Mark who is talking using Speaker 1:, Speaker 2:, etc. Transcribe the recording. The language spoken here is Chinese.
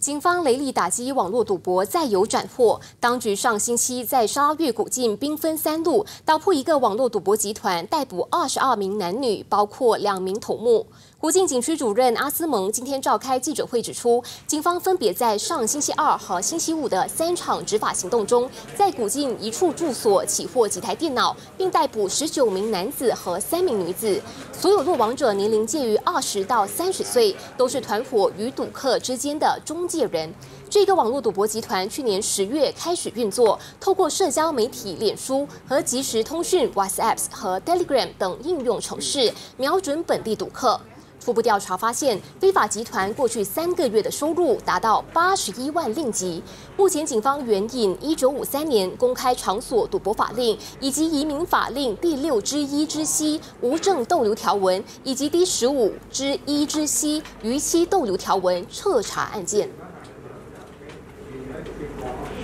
Speaker 1: 警方雷厉打击网络赌博，再有斩获。当局上星期在沙拉越古晋兵分3路，打破一个网络赌博集团，逮捕22名男女，包括2名头目。古晋警区主任阿斯蒙今天召开记者会指出，警方分别在上星期2和星期5的3场执法行动中，在古晋一处住所起获几台电脑，并逮捕19名男子和3名女子。所有落网者年龄介于20到30岁，都是团伙与赌客之间的中介人。这个网络赌博集团去年10月开始运作，透过社交媒体脸书和即时通讯 WhatsApp 和 Telegram 等应用程式，瞄准本地赌客。初步调查发现，非法集团过去3个月的收入达到81万令吉。目前，警方援引1953年公开场所赌博法令以及移民法令第6之1之 c 无证逗留条文，以及第15之1之 c 逾期逗留条文彻查案件。